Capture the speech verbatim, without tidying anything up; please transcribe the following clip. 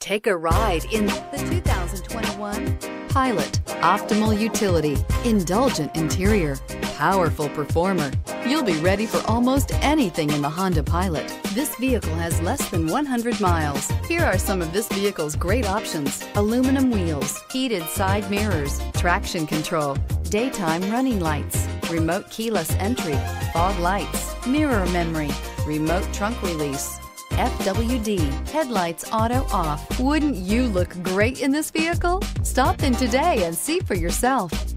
Take a ride in the two thousand twenty-one Pilot. Optimal utility, indulgent interior, powerful performer. You'll be ready for almost anything in the Honda Pilot. This vehicle has less than one hundred miles. Here are some of this vehicle's great options: aluminum wheels, heated side mirrors, traction control, daytime running lights, remote keyless entry, fog lights, mirror memory, remote trunk release, F W D, headlights auto off. Wouldn't you look great in this vehicle? Stop in today and see for yourself.